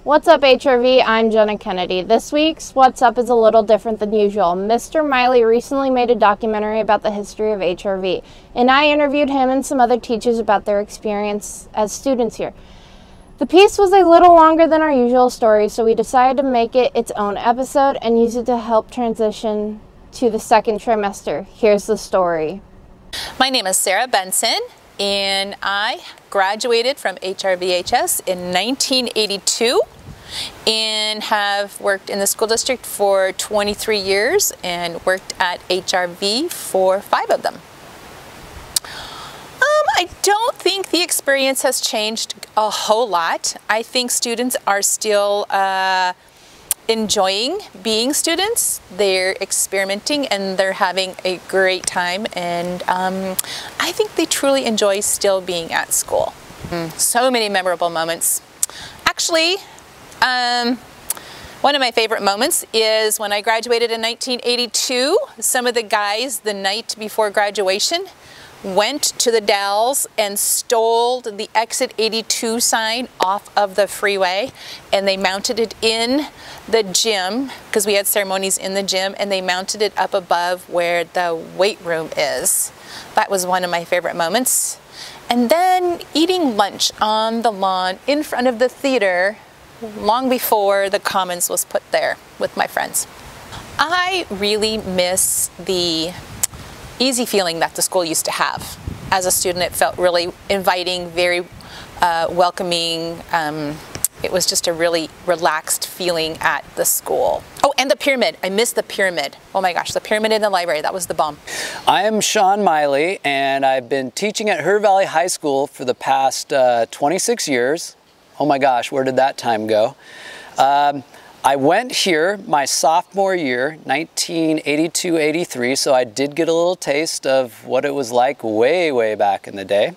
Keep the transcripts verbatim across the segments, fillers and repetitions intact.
What's up, H R V? I'm Jenna Kennedy. This week's What's Up is a little different than usual. Mister Miley recently made a documentary about the history of H R V, and I interviewed him and some other teachers about their experience as students here. The piece was a little longer than our usual story, so we decided to make it its own episode and use it to help transition to the second trimester. Here's the story. My name is Sarah Benson, and I graduated from H R V H S in nineteen eighty-two and have worked in the school district for twenty-three years and worked at H R V for five of them. Um, I don't think the experience has changed a whole lot. I think students are still uh, enjoying being students. They're experimenting and they're having a great time, and um, I think they truly enjoy still being at school. Mm, so many memorable moments. Actually, um, one of my favorite moments is when I graduated in nineteen eighty-two. Some of the guys the night before graduation went to the Dalles and stole the exit eighty-two sign off of the freeway, and they mounted it in the gym because we had ceremonies in the gym, and they mounted it up above where the weight room is. That was one of my favorite moments. And then eating lunch on the lawn in front of the theater long before the Commons was put there with my friends. I really miss the easy feeling that the school used to have. As a student, it felt really inviting, very uh, welcoming. Um, it was just a really relaxed feeling at the school. Oh, and the pyramid. I missed the pyramid. Oh my gosh, the pyramid in the library. That was the bomb. I am Sean Miley, and I've been teaching at Herb Valley High School for the past uh, twenty-six years. Oh my gosh, where did that time go? Um, I went here my sophomore year, nineteen eighty-two eighty-three, so I did get a little taste of what it was like way, way back in the day.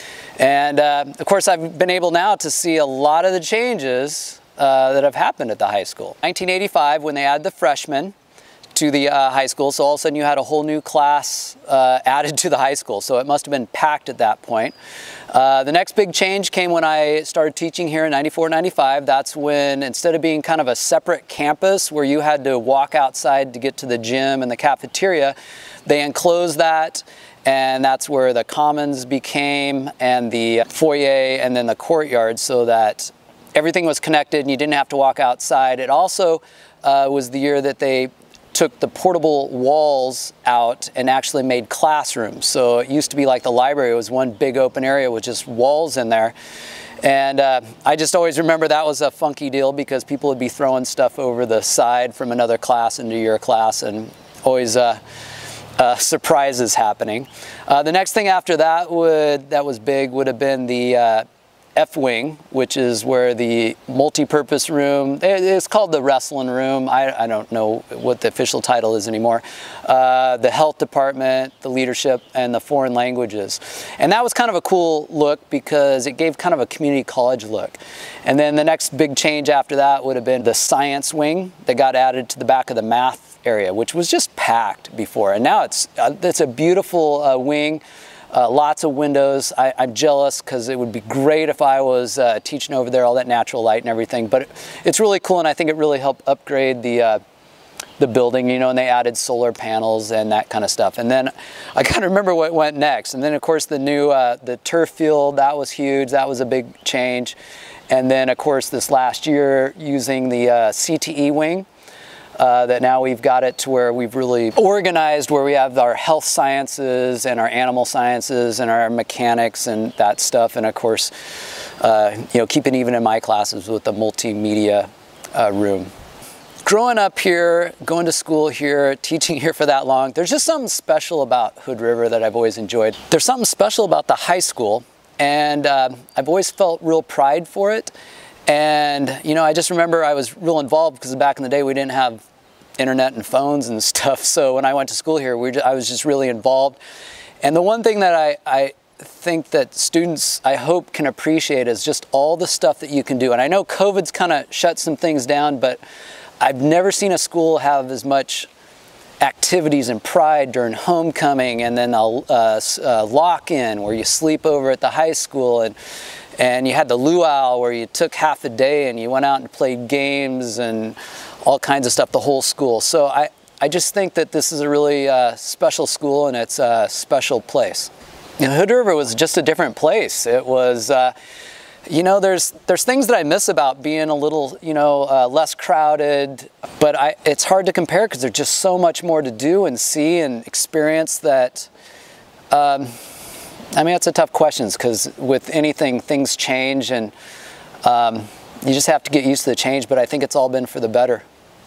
And uh, of course, I've been able now to see a lot of the changes uh, that have happened at the high school. nineteen eighty-five, when they added the freshmen to the uh, high school, so all of a sudden you had a whole new class uh, added to the high school, so it must have been packed at that point. Uh, the next big change came when I started teaching here in ninety-four ninety-five. That's when, instead of being kind of a separate campus where you had to walk outside to get to the gym and the cafeteria, they enclosed that, and that's where the Commons became, and the foyer, and then the courtyard, so that everything was connected and you didn't have to walk outside. It also uh, was the year that they took the portable walls out and actually made classrooms. So it used to be like the library. It was one big open area with just walls in there. And uh, I just always remember that was a funky deal because people would be throwing stuff over the side from another class into your class, and always uh, uh, surprises happening. Uh, the next thing after that would that was big would have been the uh, F-wing, which is where the multi-purpose room, it's called the wrestling room. I, I don't know what the official title is anymore. Uh, the health department, the leadership, and the foreign languages. And that was kind of a cool look because it gave kind of a community college look. And then the next big change after that would have been the science wing that got added to the back of the math area, which was just packed before. And now it's, uh, it's a beautiful uh, wing. Uh, lots of windows. I, I'm jealous because it would be great if I was uh, teaching over there, all that natural light and everything. But it, it's really cool, and I think it really helped upgrade the uh, the building, you know, and they added solar panels and that kind of stuff. And then I kind of remember what went next. And then, of course, the new uh, the turf field, that was huge. That was a big change. And then, of course, this last year, using the uh, C T E wing, Uh, that now we've got it to where we've really organized, where we have our health sciences and our animal sciences and our mechanics and that stuff. And of course, uh, you know, keeping even in my classes with the multimedia uh, room. Growing up here, going to school here, teaching here for that long, there's just something special about Hood River that I've always enjoyed. There's something special about the high school, and uh, I've always felt real pride for it. And, you know, I just remember I was real involved because back in the day we didn't have internet and phones and stuff. So when I went to school here, we just, I was just really involved. And the one thing that I, I think that students, I hope, can appreciate is just all the stuff that you can do. And I know COVID's kind of shut some things down, but I've never seen a school have as much activities and pride during homecoming, and then a uh, uh, lock-in where you sleep over at the high school, and And you had the luau where you took half a day and you went out and played games and all kinds of stuff, the whole school. So I, I just think that this is a really uh, special school, and it's a special place. You know, Hood River was just a different place. It was, uh, you know, there's there's things that I miss about being a little, you know, uh, less crowded, but I, it's hard to compare because there's just so much more to do and see and experience that, um, I mean, it's a tough question because with anything, things change, and um, you just have to get used to the change, but I think it's all been for the better.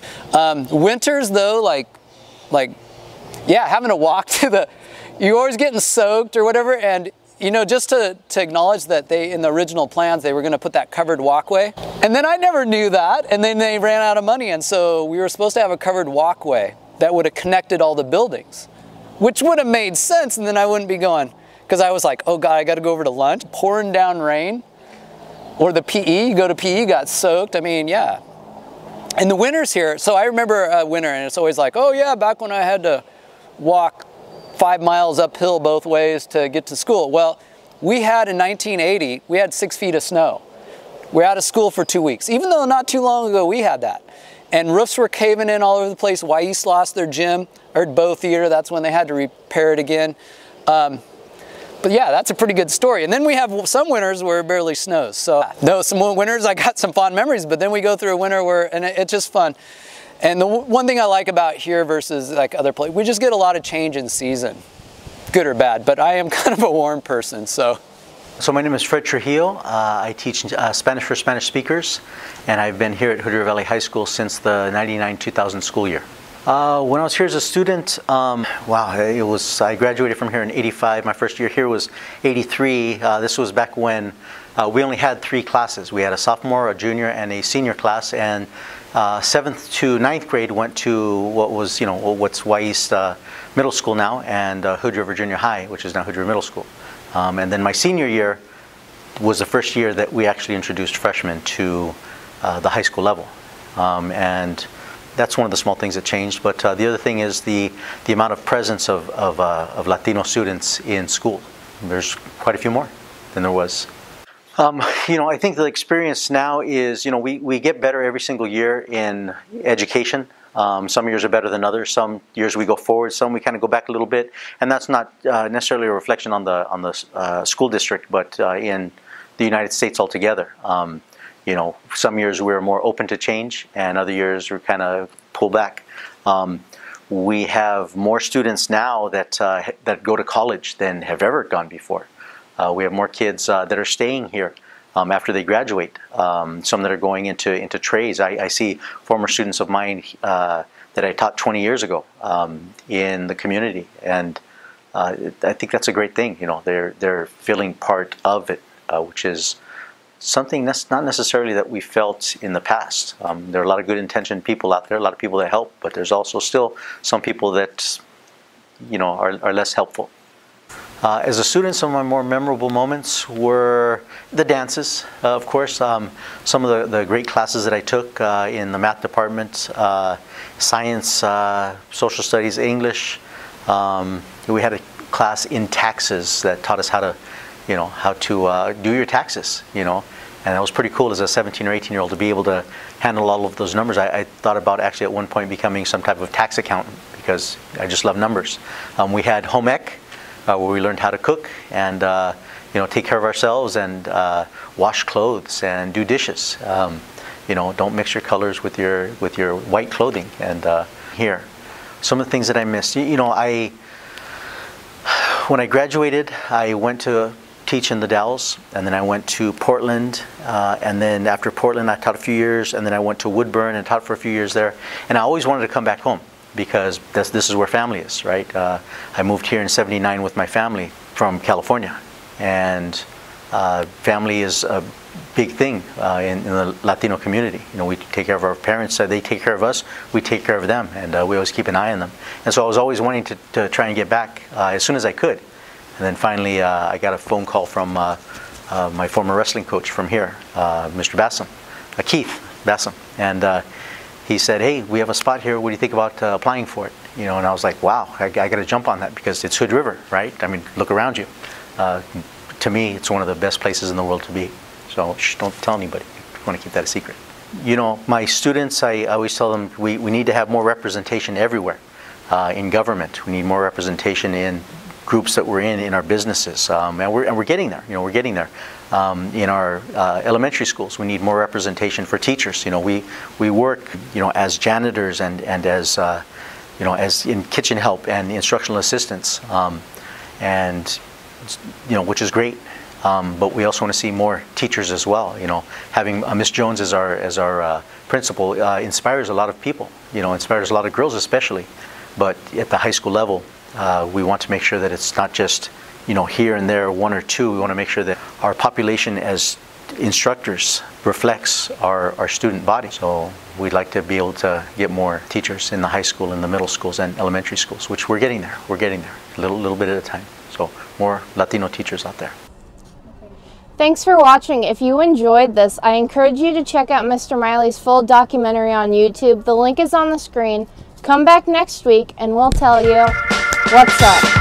Um, winters though, like, like, yeah, having to walk to the, you're always getting soaked or whatever, and you know, just to, to acknowledge that they, in the original plans, they were going to put that covered walkway. And then I never knew that, and then they ran out of money, and so we were supposed to have a covered walkway that would have connected all the buildings, which would have made sense, and then I wouldn't be going, because I was like, oh God, I got to go over to lunch, pouring down rain, or the P E, you go to P E, got soaked. I mean, yeah. And the winters here, so I remember a winter, and it's always like, oh yeah, back when I had to walk five miles uphill both ways to get to school. Well, we had in nineteen eighty, we had six feet of snow. We're out of school for two weeks, even though not too long ago we had that. And roofs were caving in all over the place. Wy'ese lost their gym, or Bow Theater, that's when they had to repair it again. Um, but yeah, that's a pretty good story. And then we have some winters where it barely snows. So no, some winters I got some fond memories, but then we go through a winter where, and it, it's just fun. And the one thing I like about here versus like other places, we just get a lot of change in season, good or bad, but I am kind of a warm person, so. So my name is Fred Trujillo. Uh, I teach uh, Spanish for Spanish speakers, and I've been here at Hood River Valley High School since the ninety-nine two thousand school year. Uh, when I was here as a student, um, wow, it was, I graduated from here in eighty-five. My first year here was eighty-three. Uh, this was back when uh, we only had three classes. We had a sophomore, a junior, and a senior class, and uh, seventh to ninth grade went to what was, you know, what's Wy'ese uh, Middle School now, and uh, Hood River Junior High, which is now Hood River Middle School. Um, and then my senior year was the first year that we actually introduced freshmen to uh, the high school level. Um, and that's one of the small things that changed. But uh, the other thing is the, the amount of presence of, of, uh, of Latino students in school. There's quite a few more than there was. Um, you know, I think the experience now is, you know, we, we get better every single year in education. Um, some years are better than others. Some years we go forward. Some we kind of go back a little bit. And that's not uh, necessarily a reflection on the on the uh, school district, but uh, in the United States altogether. Um, you know, some years we're more open to change, and other years we're kind of pull back. Um, we have more students now that uh, that go to college than have ever gone before. Uh, we have more kids uh, that are staying here um, after they graduate. Um, some that are going into into trades. I, I see former students of mine uh, that I taught twenty years ago um, in the community, and uh, I think that's a great thing. You know, they're they're feeling part of it, uh, which is something that's not necessarily that we felt in the past. Um, there are a lot of good intentioned people out there, a lot of people that help, but there's also still some people that, you know, are, are less helpful. Uh, as a student, some of my more memorable moments were the dances, uh, of course. Um, some of the, the great classes that I took uh, in the math department, uh, science, uh, social studies, English. Um, we had a class in taxes that taught us how to, you know, how to uh, do your taxes, you know. And it was pretty cool as a seventeen or eighteen year old to be able to handle all of those numbers. I, I thought about actually at one point becoming some type of tax accountant because I just love numbers. Um, we had home ec, Uh, where we learned how to cook and uh, you know, take care of ourselves and uh, wash clothes and do dishes. Um, you know, don't mix your colors with your with your white clothing. And uh, here, some of the things that I missed. You, you know, I when I graduated, I went to teach in the Dalles, and then I went to Portland, uh, and then after Portland, I taught a few years, and then I went to Woodburn and taught for a few years there. And I always wanted to come back home, because this, this is where family is, right? Uh, I moved here in seventy-nine with my family from California, and uh, family is a big thing uh, in, in the Latino community. You know, we take care of our parents, uh, they take care of us, we take care of them, and uh, we always keep an eye on them. And so I was always wanting to, to try and get back uh, as soon as I could. And then finally, uh, I got a phone call from uh, uh, my former wrestling coach from here, uh, Mister Bassam, uh, Keith Bassam, and uh, he said, hey, we have a spot here, what do you think about uh, applying for it? You know, and I was like, wow, I, I got to jump on that because it's Hood River, right? I mean, look around you. Uh, to me, it's one of the best places in the world to be. So shh, don't tell anybody. You want to keep that a secret. You know, my students, I always tell them we, we need to have more representation everywhere. Uh, in government, we need more representation in groups that we're in, in our businesses, um, and, we're, and we're getting there, you know, we're getting there. Um, in our uh, elementary schools, we need more representation for teachers. You know, we, we work, you know, as janitors and, and as, uh, you know, as in kitchen help and instructional assistants, um, and, you know, which is great. Um, but we also want to see more teachers as well. You know, having uh, Miss Jones as our, as our uh, principal uh, inspires a lot of people, you know, inspires a lot of girls especially. But at the high school level, uh, we want to make sure that it's not just, you know, here and there, one or two. We want to make sure that our population as instructors reflects our, our student body. So we'd like to be able to get more teachers in the high school, in the middle schools, and elementary schools, which we're getting there. We're getting there, a little, little bit at a time. So more Latino teachers out there. Thanks for watching. If you enjoyed this, I encourage you to check out Mister Miley's full documentary on YouTube. The link is on the screen. Come back next week and we'll tell you what's up.